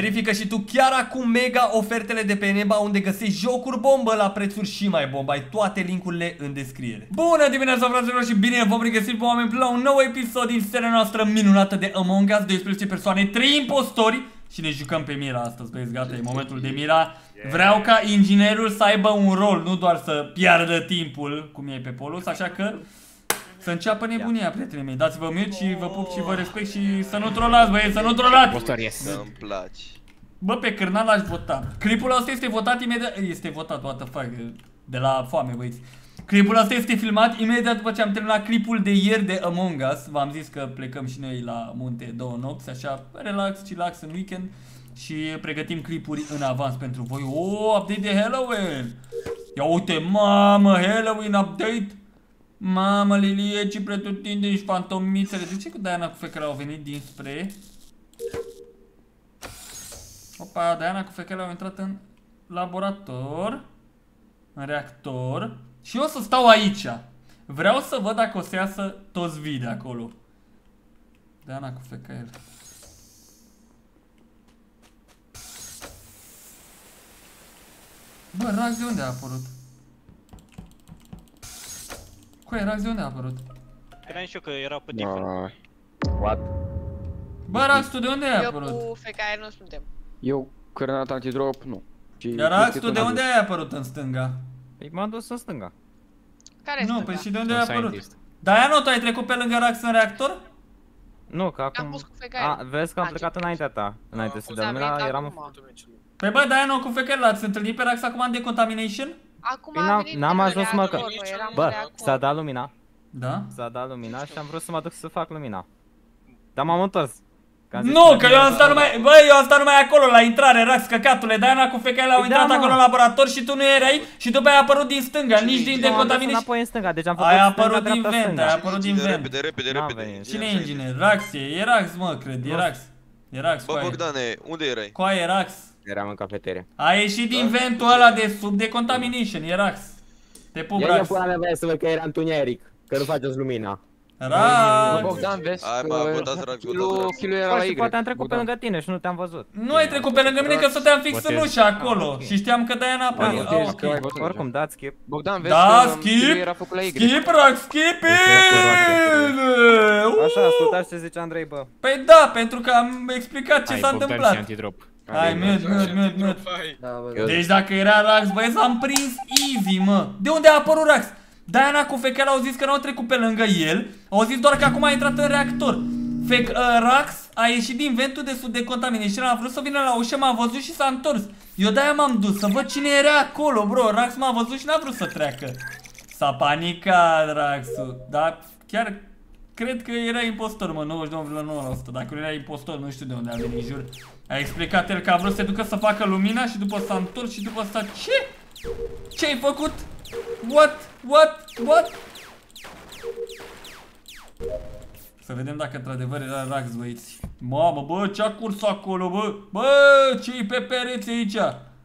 Verifică și tu chiar acum mega ofertele de pe Neba, unde găsești jocuri bombă la prețuri și mai bomba. Ai toate linkurile în descriere. Bună dimineața, fraților, și bine v-am regăsit pe oameni la un nou episod din seria noastră minunată de Among Us. 12 persoane, 3 impostori și ne jucăm pe Mira astăzi, băieți, gata, e momentul de Mira. Vreau ca inginerul să aibă un rol, nu doar să piardă timpul, cum e pe Polus, așa că să înceapă nebunia, prietenii mei. Dați-vă mute și vă pup și vă respect și să nu trolați, băieți, să nu trolați! Să-mi place. Bă, pe cârnal aș vota. Clipul ăsta este votat imediat. Este votat, what the fuck, de la foame, băieți. Clipul ăsta este filmat imediat după ce am terminat clipul de ieri de Among Us. V-am zis că plecăm și noi la munte 2 nopți, așa, relax, chillax în weekend. Și pregătim clipuri în avans pentru voi. Oh, update de Halloween! Ia uite, mamă, Halloween update! Mamă, Lilie, ci pretutindeni și fantomițele. De ce cu Diana cu fecele au venit dinspre? Opa, Diana cu fecele au intrat în laborator, în reactor. Și eu o să stau aici. Vreau să văd dacă o să iasă toți vii de acolo. Diana cu fecele. Bă, Rax de unde a apărut? Coai, Rax de unde a apărut? Credeam și eu că era pe default. What? Bă, Rax, tu de unde ai apărut? Eu cu FKR nu suntem. Eu, cărnat antidrop, nu. Iar Rax, tu de unde ai apărut în stânga? Păi m-am dus în stânga. Care Nu, stânga? păi și de unde ai apărut? Diana, tu ai trecut pe lângă Rax în reactor? Nu, că Am acum... pus cu FKR. A, vezi că am plecat înaintea ta. Înainte să dea lumina, eram... Păi bă, Diana, cu FKR l-ați întâlnit pe Rax acum în decontamination? Acum Păi a venit n-am în ajuns, mă, că... reactor, eram în Bă, reactor. s-a dat lumina. Da? S-a dat lumina și am vrut să mă duc să fac lumina. Dar m-am întors. Nu, că eu am stat numai, bă, eu am stat numai acolo la intrare, Rax, căcatule. Diana cu FKR au intrat acolo în laborator și tu nu erai și după aia ai apărut din stânga, nici din decontamination. înapoi în stânga, deci am făcut Ai stânga, apărut din dreapta, vent, ai stânga. apărut din vent. Repede. Cine e inginer? Rax e Rax, mă, cred, e Rax. E Rax, Bă, coaie. Bogdane, unde erai? Coaie, Rax. Eram în cafeteria. A ieșit din ventul ăla de sub decontamination, e Rax. Te pup, Ia Rax. pula mea, voia să văd că era întuneric, că nu faceți lumina. Rax! Bogdan, vezi Hai, mă, votați Rax, votați Rax. Kilo era la Și Y. poate am trecut pe lângă tine și nu te-am văzut. Nu ai trecut pe lângă mine că stăteam fix în ușa acolo și știam că Diana apare. Ok. Oricum, dați skip. Bogdan, vezi Da, că Kilo skip! era făcut la Y. Skip, Rax, skip Așa, ascultați ce zice Andrei, bă. Păi da, pentru că am explicat ce s-a întâmplat. Hai, mute. Deci dacă era Rax, băieți, am prins easy, mă. De unde a apărut Rax? Diana cu fecele au zis că n-au trecut pe lângă el. Au zis doar că acum a intrat în reactor. Rax a ieșit din ventul de sub decontamination, a vrut să vină la ușă, m-a văzut și s-a întors. Eu de-aia m-am dus să văd cine era acolo, bro. Rax m-a văzut și n-a vrut să treacă. S-a panicat Raxul. Dar chiar cred că era impostor, mă, 99,9%. Dacă nu era impostor, nu știu de unde a venit, jur. A explicat el că a vrut să se ducă să facă lumina și după s-a întors și după s-a... Ce? Ce-ai făcut? What? Să vedem dacă într-adevăr era Rax, băieți. Mamă, bă, ce-a curs acolo, bă? Bă, ce-i pe pereți aici?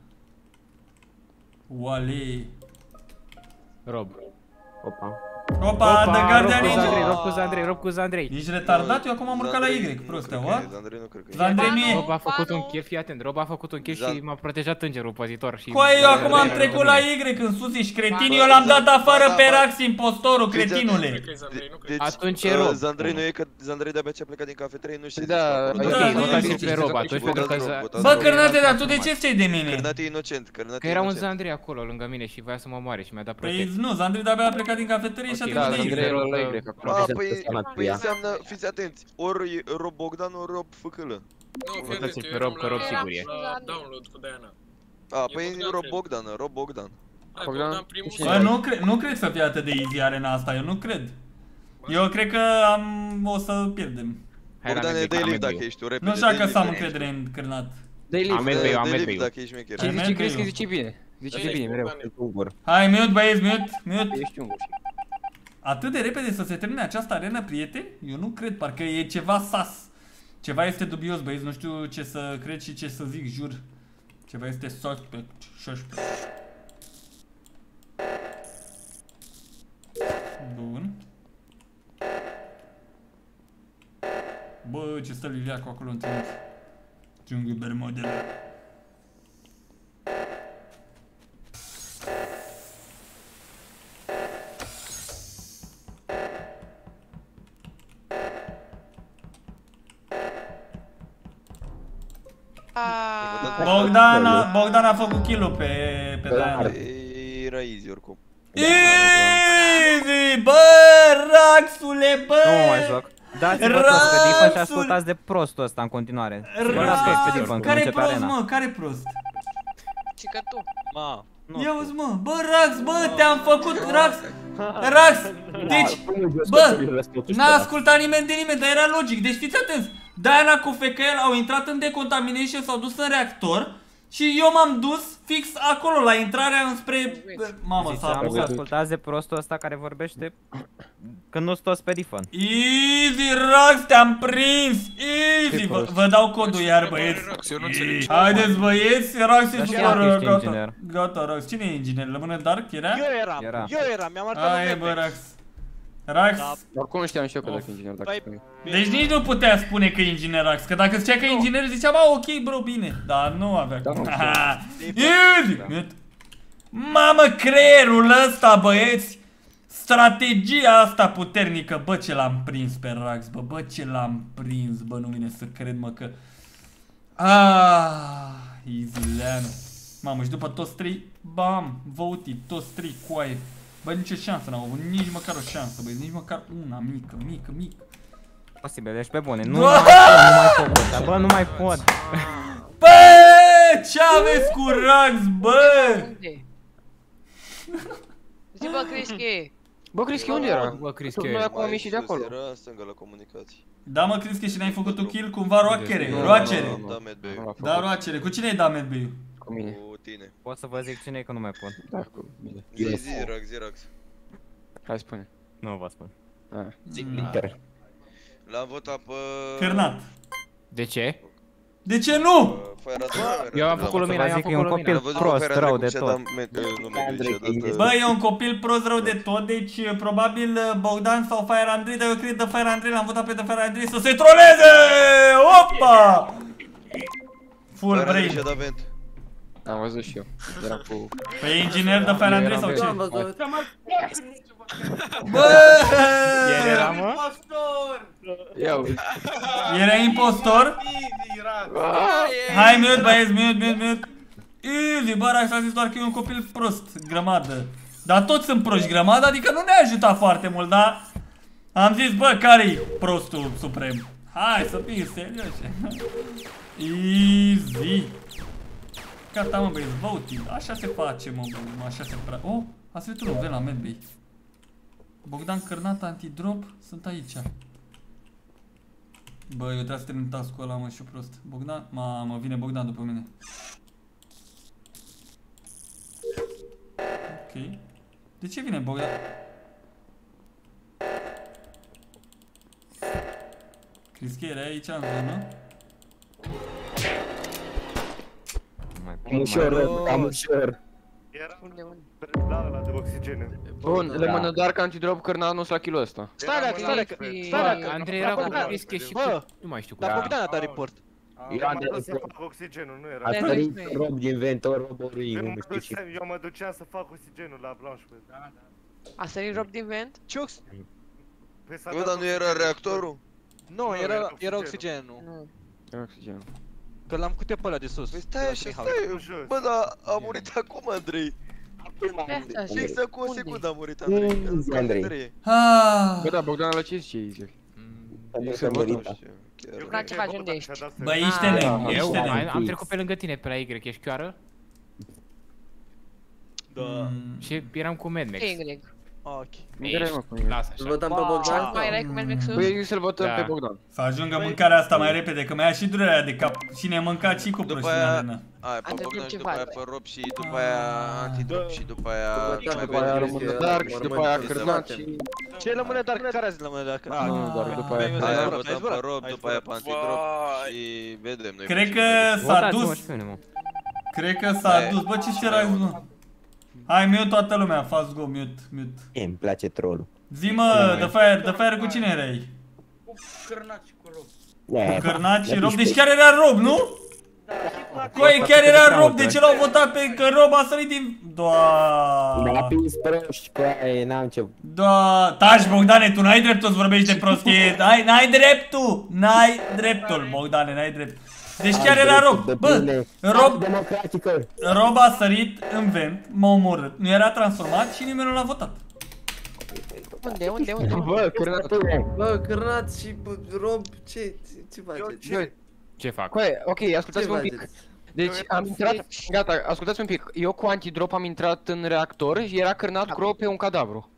Oale. Rob. Opa, The Guardian Rob cu Zandrei. Ești retardat? Eu acum am urcat la Y, prostea, what? Zandrei nu cred că e. Zandrei nu e. Rob a făcut un kill, fii atent, Rob a făcut un kill și m-a protejat îngerul păzitor și... Coaie, eu acum am trecut la Y în sus, ești cretin, eu l-am dat afară pe Rax, impostorul, cretinule. Atunci e Rob. Zandrei nu e că Zandrei de-abia ce a plecat din cafeterie, nu știe. Da, Ok, votați pe Rob atunci pentru că... Bă, Cărnate, dar tu de ce ți-ai de mine? Cărnat e inocent, Că era un Zandrei acolo lângă mine și voia să mă moare și mi-a dat protecție. Păi nu, Zandrei de-abia a plecat din cafeterie și a trecut de Y. la Y acolo. Păi înseamnă, fiți atenți, ori Rob Bogdan, ori Rob Făcălă. Votați pe Rob, că Rob sigur e. La download cu Diana. A, păi Rob Bogdan. Bogdan primul. Bă, nu cred să fie atât de easy arena asta, eu nu cred. Eu cred că o să pierdem. Bogdane, dă-i lift dacă ești tu, repede. Nu știu dacă să am încredere în Cârnat. Dă-i lift. Dă-i lift dacă ești șmecher. Ce zice, crezi că zice bine? Zice bine, mereu. Hai, mute, băieți, mute. Ești ungur. Atât de repede să se termine această arenă, prieteni? Eu nu cred, parcă e ceva sas. Ceva este dubios, băieți, nu știu ce să cred și ce să zic, jur. Ceva este suspect. Bun. Bă, ce stă Liliacu acolo în trimis. Jungle Bermudele. Bogdan a făcut kill-ul pe Diana. Era easy oricum. Easy, bă, Raxule, bă! Nu mă mai joc. Dați-vă toți pe Diffon și ascultați de prostul ăsta în continuare. Care prost, mă? Care prost? Și că tu. Ma, Ia uzi, mă, bă, Rax, bă, te-am făcut, Rax, deci, bă, n-a ascultat nimeni de nimeni, dar era logic, deci fiți atenți, Diana cu Fecael au intrat în decontamination, s-au dus în reactor și eu m-am dus fix acolo, la intrarea înspre, mamă, s-a apucat. Ascultați de prostul ăsta care vorbește când nu-s toți pe Diffon. Easy, Rax, te-am prins, easy, vă dau codul iar, băieți. Haideți, băieți, Rax e super, gata, gata, Rax, cine e inginer? Lămână Dark, era? Eu eram, mi-am arătat Hai, bă, Rax, Oricum știam și eu că dacă inginer dacă spui. deci nici nu putea spune că e inginer Rax, că dacă zicea că e inginer ziceam, ok, bro, bine, dar nu avea cum. Mamă, creierul ăsta, băieți, strategia asta puternică, bă, ce l-am prins pe Rax, bă, ce l-am prins, bă, nu vine să cred, mă, că... Easy-leanu. Mamă, și după toți trei, bam, voted, toți trei, coaie. Bă, nicio șansă n-au avut, nici măcar o șansă, băi, nici măcar una, mică. Posibil, deci pe bune, nu mai pot, bă, nu mai pot. Bă, ce aveți cu Rax, bă? Zi, bă, Crischi. Bă, Crischi, unde era? Bă, Crischi, noi acum am ieșit de acolo. Era stânga la comunicații. Da, mă, Crischi, și n-ai făcut un kill cumva roacere. Da, medbay. Da, roacere. Cu cine ai dat medbay-ul? Cu mine. Cu tine. Pot să vă zic cine e că nu mai pot. Da, cu mine. Zi, Rax. Hai, spune. Nu vă spun. L-am votat pe... Cârnat. De ce? De ce nu? Eu am făcut lumina, eu am făcut lumina. E un copil prost, rău de tot. Bă, e un copil prost rău de tot, deci probabil Bogdan sau Fire Andrei, dar eu cred că Fire Andrei l-am votat pe Fire Andrei să se troleze! Opa! Full brain. Am văzut și eu. Era cu... Păi inginer de Fire Andrei sau ce? Bă! El era, mă? Era impostor? Hai, mute, băieți, mute. Easy, bă, Rax a zis doar că e un copil prost, grămadă. Dar toți sunt proști, grămadă, adică nu ne-a ajutat foarte mult, dar... Am zis, bă, care-i prostul suprem? Hai să fii serioși. Easy. Gata, mă, băieți, voting. Așa se face, mă, așa se face. Oh, ați venit unul, ven la medbay. Bogdan, Cârnat, antidrop, sunt aici. Bă, eu trebuie să termin task-ul ăla, mă, și prost. Bogdan, mamă, vine Bogdan după mine. Ok. De ce vine Bogdan? Crezi că era aici în zonă? Am ușor. Unde? La de oxigene. Bun, rămână doar că antidrop Cârnat nu s-a kill-ul ăsta. Stai dacă, Andrei era cu Crischi și cu... Nu mai știu cu... Dar Bogdan a dat report. Eu am dat să fac oxigenul, nu era. A sărit rob din inventor, roborui, nu știu ce. Eu mă duceam să fac oxigenul la Blanchefeld. A sărit rob din vent? Ce Bă, dar nu era reactorul? Nu, era oxigenul. Nu. Era oxigenul. Că l-am cutea pe ăla de sus. Păi stai așa, stai. Bă, dar a murit acum Andrei. Fix acum o secundă a murit Andrei. Bă, da, Bogdan la ce zice Easy? Ca ce faci, unde ești? Bă, ești tenem, ești tenem. Am trecut pe lângă tine pe la Y, ești chioară? Da. Și eram cu Madmax. Y. Ok. Lasă așa. Votăm pe Bogdan? Mai erai cu Madmax-ul? Păi să-l votăm pe Bogdan. Să ajungă mâncarea asta mai repede, că mi-a și durerea de cap. Și ne-a mâncat și cu proștina arena. Aia pe Bogdan și după aia pe Rob și după aia antidrop și după aia... După aia rămâne Dark și după aia Cârnat și... Ce rămâne Dark? Care azi rămâne Dark? Nu, Dark, după aia Aia Cârnat. votăm pe Rob, după aia pe antidrop și vedem noi. Cred că s-a dus. Cred că s-a dus. Bă, ce era, mă? Hai, mute toată lumea, fast go, mute. Îmi place trollul. Zi, mă, The Fire cu cine erai? Cu Cârnat și cu Rob. Cu Cârnat și Rob, deci chiar era Rob, nu? Coi, chiar era Rob, de ce l-au votat pe că Rob a sărit din... Doamne. Mi-a prins proști, coaie, n-am ce... Taci, Bogdane, tu n-ai dreptul să vorbești de prostie. N-ai dreptul. N-ai dreptul, Bogdane, n-ai dreptul. Deci chiar era Rob. Bă, Rob a sărit în vent, m-a omorât. Nu era transformat și nimeni nu l-a votat. Unde? Bă, Cârnat și Rob, ce faceți? Ce fac? Ok, ascultați-mă un pic. Deci am intrat, gata, ascultați-mă un pic. Eu cu antidrop am intrat în reactor și era Cârnat cu Rob pe un cadavru.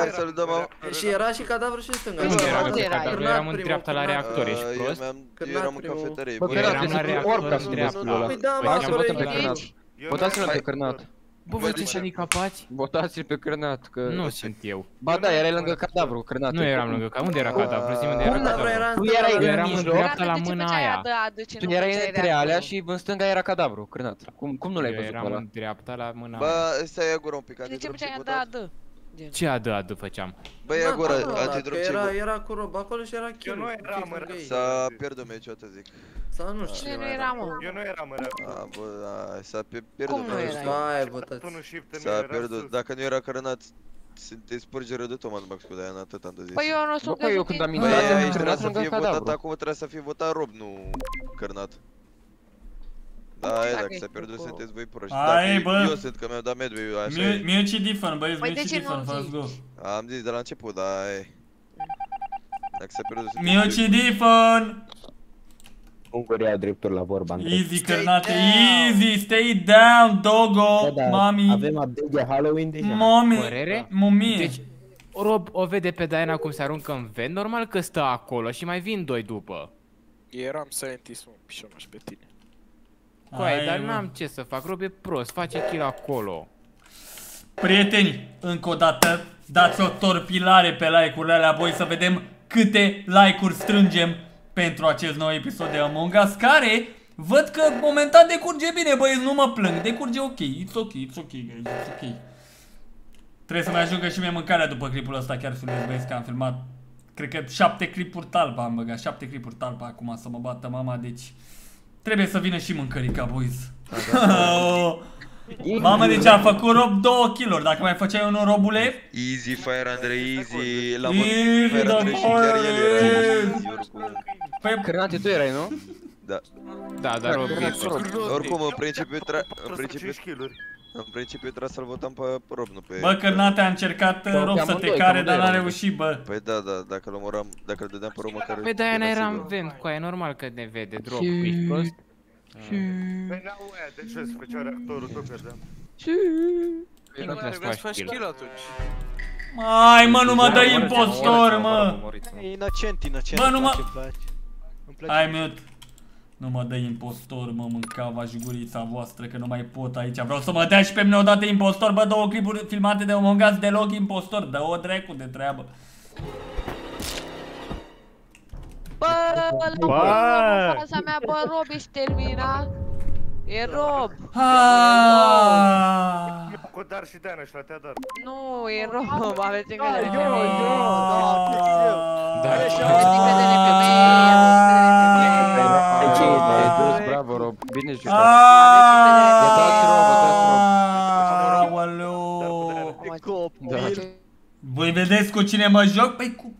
Și era și cadavru și stânga. Unde era cadavru? Eram în dreapta la reactor, ești prost? Eu eram în cafetărie. Bă, eram la reactor în dreapta. Păi da, mă, votăm pe Cârnat. Votați-l pe Cârnat. Bă, voi ce handicapați? Votați-l pe Cârnat, că... Nu sunt eu. Ba da, erai lângă cadavru, Cârnat. Nu eram lângă cadavru. Unde era cadavru? Zi unde era cadavru. Tu eram în dreapta la mâna aia. Tu erai între alea și în stânga era cadavru, Cârnat. Cum nu l-ai văzut pe ăla? Eram în dreapta la mâna aia. Bă, stai ia gura un pic, De ce antidrop făceai ce votat? AD? Ce AD făceam? Bă, ia gura, antidrop ce votat? Era cu Rob acolo și era kill. Eu nu eram, mă. S-a pierdut meciul, te zic. Sau nu știu. Cine nu era, mă? Eu nu eram, mă. Bă, s-a pierdut Cum nu meciul. erai? S-a pierdut, dacă nu era Cârnat, te spurge rău de tot, mă, cu de-aia, atât am de zis. Păi eu nu sunt eu când am Băi, intrat în aici trebuia Cârnat să lângă fie votat, cadavru. acum trebuia să fie votat Rob, nu Cârnat. Da, e, dacă s-a pierdut, sunteți voi proști. Dacă eu sunt, că mi-au dat medway, așa e. Miuci Diffen, băieți, Păi de Miuci ce Diffen, nu let's go. Am zis de la început, da, e. Dacă s-a pierdut, sunteți Miuci Diffen! Ungurii au drepturi la vorba. Easy, Cârnate, easy, stay down, dogo, mami. Avem update de Halloween deja. Mami, Părere? mumie. Deci, Rob o vede pe Diana cum se aruncă în vent, normal că stă acolo și mai vin doi după. Eram scientist, mă, pișonaș pe tine. Coaie, dar n-am ce să fac, Rob e prost, face kill acolo. Prieteni, încă o dată, dați o torpilare pe like-urile alea, voi să vedem câte like-uri strângem pentru acest nou episod de Among Us, care văd că momentan decurge bine, băieți, nu mă plâng, decurge ok, it's ok, guys, it's ok. Trebuie să mai ajungă și mie mâncarea după clipul ăsta, chiar să băieți că am filmat, cred că 7 clipuri talpa am băgat, 7 clipuri talpa acum să mă bată mama, deci trebuie să vină și mâncărica, boys. Mamă, deci a făcut Rob 2 kill-uri, dacă mai făceai unul, Robule? Easy, Fire Andrei, easy. La Fire Andrei și chiar el era easy, oricum. Păi, Cârnate, tu erai, nu? Da. Da, dar Rob e oricum, în principiu trebuia să-l votăm pe Rob, nu pe... Bă, Cârnate a încercat Rob să te care, dar n-a reușit, bă. Păi da, dacă îl omoram, dacă îl dădeam pe Rob măcar... Păi Diana era în vent, coaie, normal că ne vede, Drop, ești prost? Păi n-au aia, de ce se făcea reactorul, tot pierdeam. Nu trebuie să faci kill atunci. Mai, mă, nu mă dă impostor, mă. Inocent, bă, nu mă... Îmi place. Hai, mute. Nu mă dă impostor, mă, mâncava și gurița voastră, că nu mai pot aici. Vreau să mă dea și pe mine odată impostor, bă, 2 clipuri filmate de Among Us, deloc impostor. Dă-o dracu de treabă. Bă, la fața mea, bă, Rob ești terminat. E Rob. Cu Dar și Diana și la Teodor. Nu, e Rob, aveți încredere pe mine. Bravo, Rob, bine jucat. Votați Rob, votați Rob. Voi vedeți cu cine mă joc? Păi cu...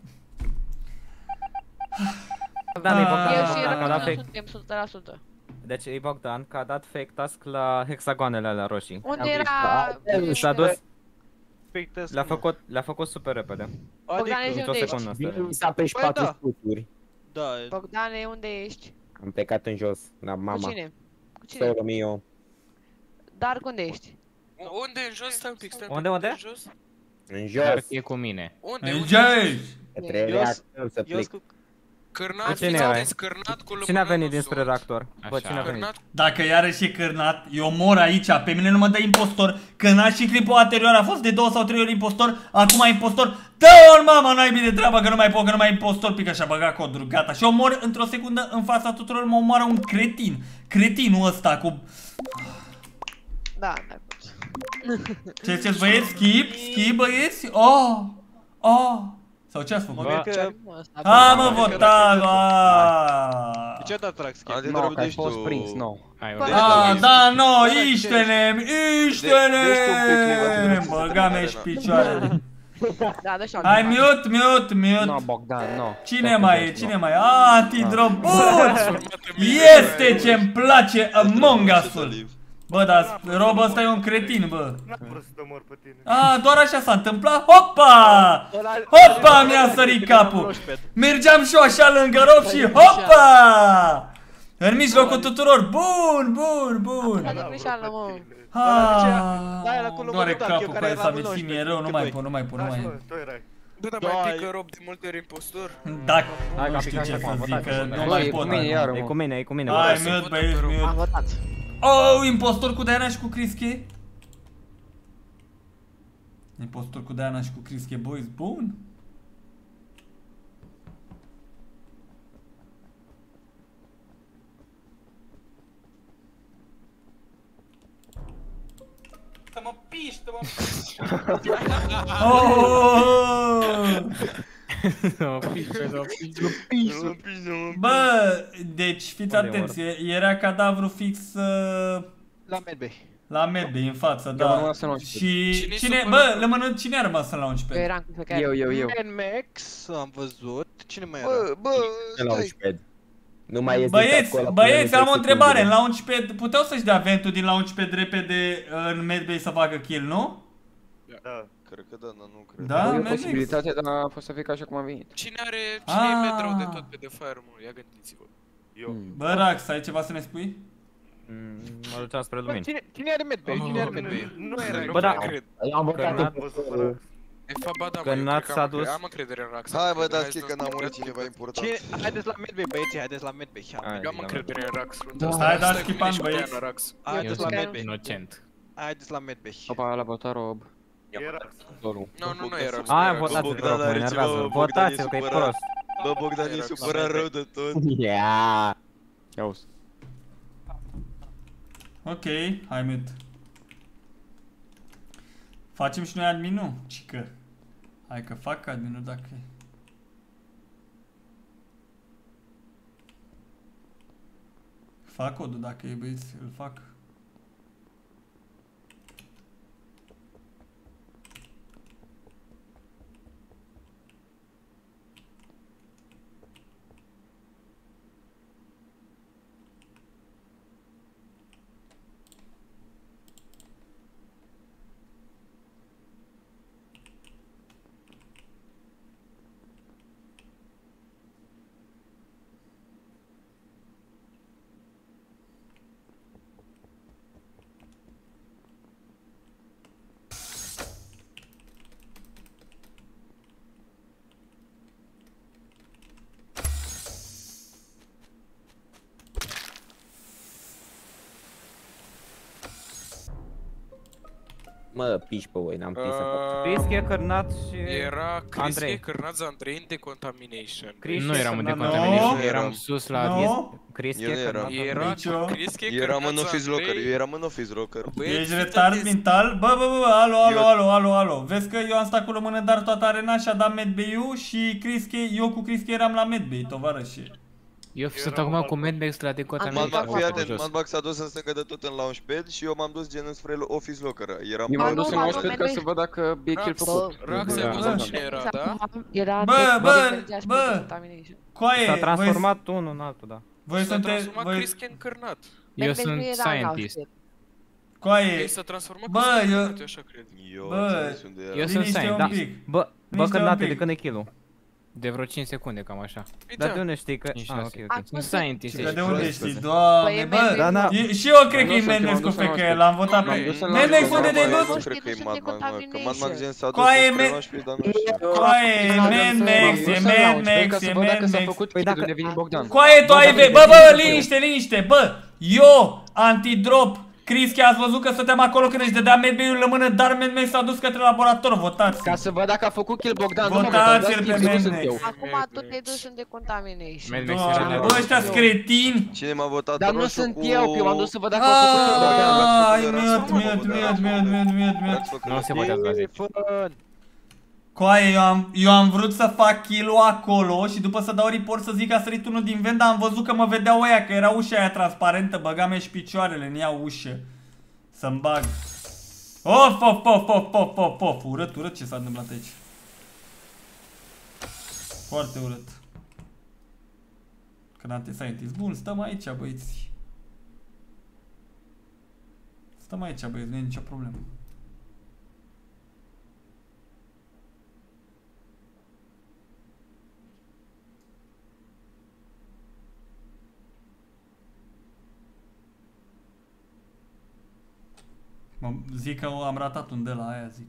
Eu și Rob suntem 100%. Deci e Bogdan că a dat fake task la hexagoanele alea roșii. Unde era? S-a dus... Le-a făcut super repede. Bogdane, unde ești? Bine mi s-a pe 4 scuturi. Bogdane, unde ești? Am plecat în jos, la mama. Cu cine? Cu cine? Solo mio. Dar unde ești? Unde în jos? Stai un pic, Unde? În jos. Dar e cu mine. Unde? Către reactor să plec. Cârnat, cine a venit dinspre reactor? Bă, cine a venit? Dacă iarăși e Cârnat, eu mor aici, pe mine nu mă dă impostor. Cârnat și clipul anterior a fost de 2 sau 3 ori impostor, acum impostor. Dă-o, mama, n-ai bine treaba, că nu mai pot, că nu mai impostor, pică și-a băgat codul, gata. Și omor într-o secundă în fața tuturor, mă omoară un cretin. Cretinul ăsta cu... Da, n-ai pus. Ce ziceți, băieți? Skip, băieți? Oh, Sau ce ați făcut? A, mă, votat, De ce a dat Rax? Nu, că ai fost prins, nu. Da, no, Iștenem, băga-mi-și picioarele. Da, dă-și-o. Hai, mute. Nu, Bogdan, nu. Cine mai e? Antidrop. Este ce-mi place Among Us-ul. Bă, dar robul ăsta e un cretin, bă. Doar așa s-a întâmplat. Hopa, mi-a sărit capul. Mergeam și eu așa lângă rob și hopa! În mijlocul tuturor. Bun. Doare capul care s-a mițit, mi-e rău, nu mai pot. Bă, dar mai pică rob de multe ori impostor? Da, nu știu ce să zic, că nu mai pot. E cu mine. Hai, mute, băieți, mute. Oh, impostor cu Diana și cu Criske. Impostor cu Diana și cu Criske, boys, bun. Să mă piși, Bă, deci fiți atenți, era cadavru fix la Medbay. La Medbay, în față, da. Și cine, bă, cine a rămas în launchpad? Eu eram cu fiecare. Eu. Max, am văzut. Cine mai era? Launchpad. Nu mai este băieți, am o întrebare. În launchpad, puteau să-și dea ventul din launchpad repede în Medbay să facă kill, nu? Da. Cred că da, dar nu cred. Da, e o posibilitate, dar a fost să fie ca așa cum am venit. Cine e metro de tot pe The Fire, mă? Ia gândiți-vă. Eu. Bă, Rax, ai ceva să ne spui? Mă duceam spre lumini. Cine are Medbay? Nu era, bă, da. cred. Am votat. De fapt, ba da, am încredere în Rax. Hai, bă, dați că n-a murit cineva important. Haideți la Medbay, băieții, haideți la Medbay. Eu am încredere în Rax. Hai, dați skip-an, băieți. Haideți la Medbay. Inocent. Haideți la Medbay. Opa, la votat Rob. Nu era. Aia votați-l, Rob, mă enervează. Votați-l, că e prost. Bă, Bogdan e supărat rău de tot. Ia uzi. Ok, hai mute. Facem și noi adminul? Cică. Hai că fac adminul dacă e. Fac codul dacă e, băieți, îl fac. Mă, piși pe voi, n-am prins să Criske, Cărnat și era Criske, Cărnat, Andrei în Decontamination. Nu eram în Decontamination, eram sus la Criske, Cărnat. Era Criske, eram în office locker, eu eram în office locker. Ești retard mental? Bă, alo. Vezi că eu am stat cu română, dar toată arena și-a dat Medbay-ul și Criske, eu cu Criske eram la Medbay, tovarășe. Eu sunt acum cu Medbay la Decontamination. Fii atent, Madbug s-a dus în stânga de tot în launchpad și eu m-am dus gen înspre office locker. Eu m-am dus în launchpad ca să văd dacă e kill făcut. Rax, ai văzut cine era, da? Bă, coaie, s-a transformat unul în altul, da. Voi sunteți... S-a transformat Criske în Cărnat. Eu sunt scientist. Coaie, s-a transformat bă, eu așa cred. Eu sunt scientist, da. Bă, Cărnate, de când e kill-ul? De vreo 5 secunde, cam așa. Dar de unde știi că... ok. Sunt scientist. De unde știi? Doamne, bă! Și eu cred că e Mendex cu FK, l-am votat pe... Mendex, unde te-ai dus? Nu cred că e Madbug, că Madbug gen s-a dus Coaie, înspre launchpad, dar nu știu. Coaie, Mendex, e Mendex. Bogdan. Coaie, tu ai... Bă, liniște, bă! Eu, antidrop, Criske, ați văzut că stăteam acolo când își dădea Medbay-ul la mână, dar Medbay s-a dus către laborator, votați! Ca să văd dacă a făcut kill Bogdan, votați-l pe Medbay! Acum tu te-ai dus în Decontamination. Doamne, bă, ăștia-s cretini! Cine m-a votat? Dar nu sunt eu, că eu m-am dus să văd dacă a făcut kill Bogdan. Ai, mute. Nu se votează la 10. Coaie, eu am vrut să fac kill-ul acolo și după să dau report să zic că a sărit unul din vent, dar am văzut că mă vedeau ăia, că era ușa aia transparentă, băgam și picioarele în ea ușă. Să-mi bag. Of, urât ce s-a întâmplat aici. Foarte urât. Cranate scientist. Bun, stăm aici, băieți. Stăm aici, băieți, nu e nicio problemă. Zic că am ratat un de la aia, zic.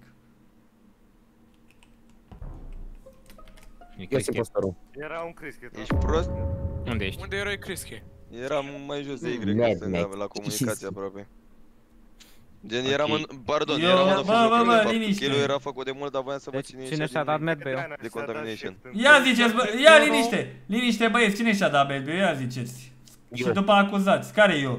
Era un Crische. Ești prost? Unde ești? Unde erai Crische? Era mai jos de Y, în stânga, la comunicație aproape. Gen, eram în... Pardon, eram în ofizul de fapt. Kill-ul era făcut de mult, dar voiam să vă țin Cine și-a dat medbay-ul? de contamination. Ia ziceți, bă, ia liniște! Liniște, băieți, cine și-a dat medbay-ul? Ia ziceți. Și după acuzați. Care-i eu?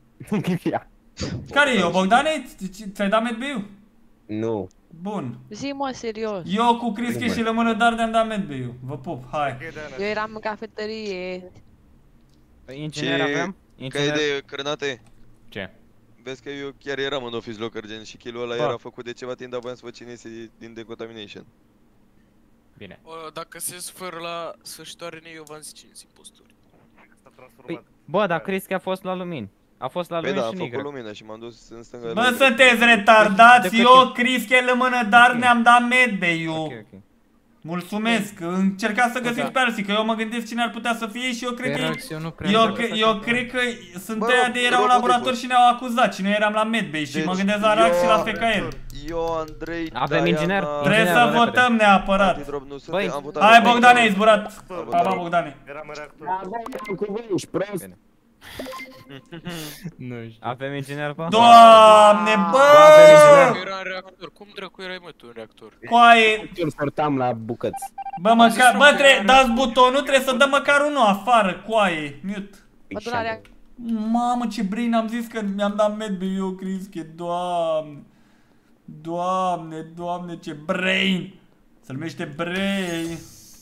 Care-i eu, Bogdane? Ți-ai dat medbay-ul? Nu. Bun. Zi-mă, serios. Eu cu Crische și Lămână Dar ne-am dat medbay-ul. Vă pup, hai. Eu eram în cafetărie. Inginer aveam? Ca idee, Cărnate? Ce? Vezi că eu chiar eram în office locker, gen, și kill-ul ăla era făcut de ceva timp, dar voiam să vă cine este din decontamination. Bine. Dacă se sfără la sfârșitoare, eu v-am zis cine sunt imposturi. Bă, dar Crische a fost la lumini. A fost la lumini și Păi da, a nigră. făcut lumină și m-am dus în stânga. Bă, sunteți retardați, eu, Crische, Lămână Dar ne-am dat medbay-ul. Mulțumesc, încercați să găsiți pe alții, că eu mă gândesc cine ar putea să fie și eu cred că... Eu cred că sunt ăia de erau în laborator și ne-au acuzat și noi eram la medbay și mă gândesc la Rax și la FKL. Eu, Andrei, avem inginer? Trebuie să votăm neapărat. Hai, Bogdane, ai zburat. Pa, Bogdane. Eram în reactor. Nu știu. Avem inginer, bă? Doamne, bă! Era în reactor. Cum dracu erai, mă, tu în reactor? Coaie. Eu sortam la bucăți. Bă, măcar, bă, dați butonul, trebuie să dăm măcar unul afară, coaie. Mute. Mamă, ce brain, am zis că mi-am dat medbay eu, Crische, doamne. Doamne, ce brain. Se numește brain.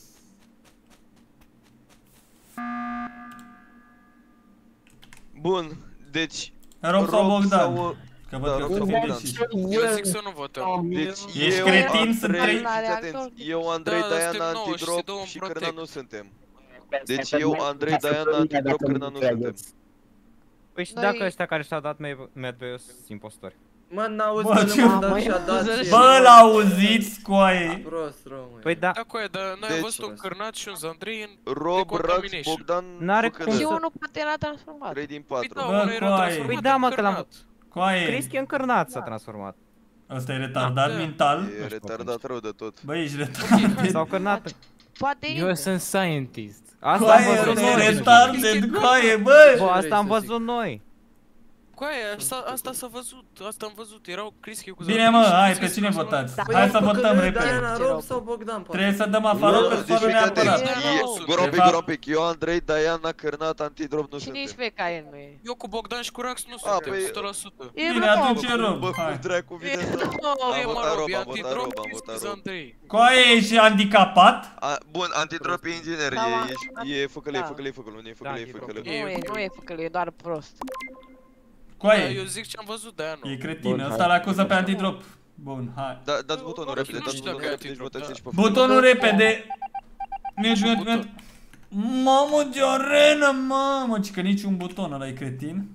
Bun, deci... Rob sau Bogdan? Că văd că Bogdan. Eu zic să nu votăm. Deci ești cretin, sunt trei... Eu, Andrei, Diana, Antidrop și Cârna nu suntem. Deci eu, Andrei, Diana, Antidrop, Cârna nu suntem. Păi și dacă ăștia care și-au dat medbay-ul sunt impostori? Mă, n-auzi că nu m-am dat și-a dat. Bă, l-auziți, coaie. Prost, român. Păi da. Da, coaie, dar n-ai văzut un Cârnat și un Zandrei în Rob, Rax, Bogdan, n-are cum să... Și unul poate era transformat. 3 din 4. Păi da, mă, că l-am... Coaie. Crische în Cârnat s-a transformat. Ăsta e retardat mental? E retardat rău de tot. Băi, ești retardat. Sau Cârnat. Eu sunt scientist. Asta am văzut noi. Retardat, coaie, bă! Bă, asta am văzut noi. Coaie, asta s-a văzut, asta am văzut, erau Crische cu Bine, mă, hai, pe cine votați? Hai să votăm repede. Trebuie să dăm afară pe sfarul neapărat. Gropic, eu, Andrei, Diana, Cârnat, Antidrop nu suntem. Cine-i FKL, nu e? Eu cu Bogdan și cu Rax nu suntem, 100%. Bine, atunci e Rob. Bă, cum dracu vine să... Am votat Rob, Zandrei. Coaie, ești handicapat? Bun, Antidrop e inginer, e făcălăi, nu e făcălăi. Nu e făcălăi, e doar prost. Coaie. Eu zic ce am văzut, de-aia nu. E cretin, ăsta l-acuză pe Antidrop. Bun, hai. Dați butonul repede, Butonul repede. Mute. Mamă, de arenă, mamă, ci că niciun buton ăla e cretin.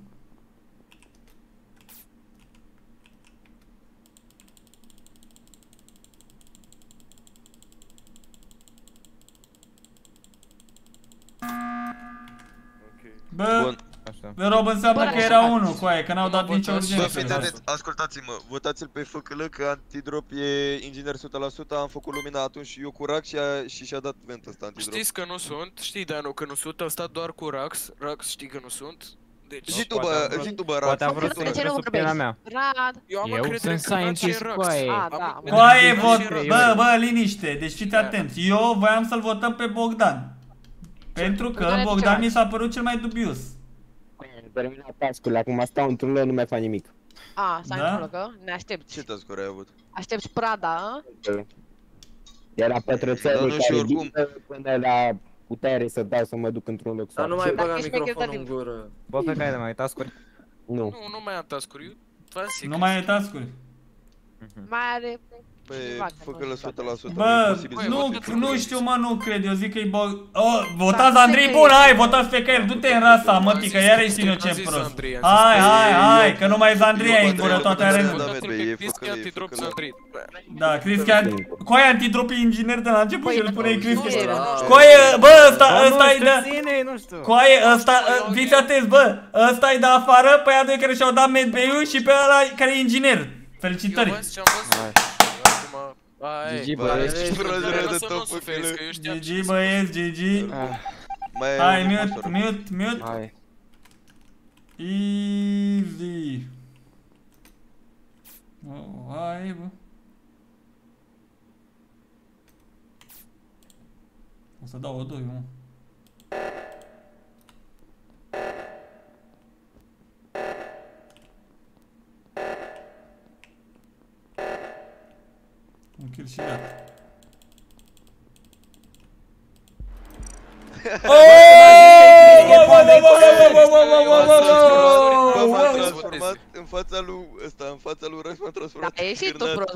Bă, Rob înseamnă că era unul, coaie, că n-au dat nicio urgență. Ascultați-mă, votați-l pe FKL că Antidrop e inginer 100%, am făcut lumina atunci și eu cu Rax și și-a dat vent ăsta Antidrop. Știți că nu sunt, știi Danu că nu sunt, am stat doar cu Rax, Rax știi că nu sunt. Deci... Zi tu bă, Rax. Poate a vrut să intre sub pielea mea. Eu sunt scientist, coaie. Coaie, bă, liniște, deci fiți atenți. Eu voiam să-l votăm pe Bogdan. Pentru că Bogdan mi s-a părut cel mai dubios. Terminat task-ul, acum stau într-un loc, nu mai fac nimic. Stai într-un loc, ne aștepți. Ce task-uri ai avut? Aștepți Prada, Era pătrățelul care dinte până la putere să dau să mă duc într-un loc. Dar nu mai băga microfonul în gură. Bă, pe care mai ai task-uri? Nu. Nu mai am task-uri. Nu mai ai task-uri. Mai are... Păi, fă-că-l 100%. Bă, nu știu, mă, nu cred, eu zic că-i bă... Votați Andrei, bun, hai, votați pe care, du-te în rasa, mătii, că iar ești eu ce prost. Hai, că nu mai e Andrei ai în gură toate arenele. Da, Cristian, coaie antidrop e inginer de la început și îl pune Cristian. Coaie, bă, ăsta-i de... Coaie, ăsta, fiți atenți, bă, ăsta-i de afară, pe aia doi care și-au dat medbay-ul și pe ăla care e inginer. Felicitări. GG băieți, GG băieți, GG. Hai, mute. Easy. Hai, bă. O să dau o 2, mă. Un kill și gata. În fața lui ăsta, în fața lui Rax m-a transformat. Da, ieși tu prost,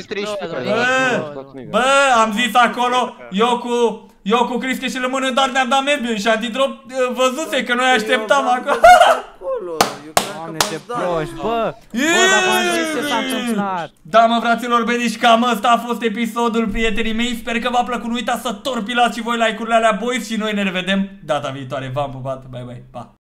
bă, am zis acolo, eu cu Cristian și Lămână doar ne-am dat medbiu și antidrop văzuse că noi așteptam acolo. Doamne, ce proști, bă! Bă, dar v-am zis ce s-a întâmplat! Da, mă, fraților, benici, cam ăsta a fost episodul, prietenii mei. Sper că v-a plăcut, nu uitați să torpilați și voi like-urile alea, boys, și noi ne revedem data viitoare. V-am pupat, bye, bye, pa!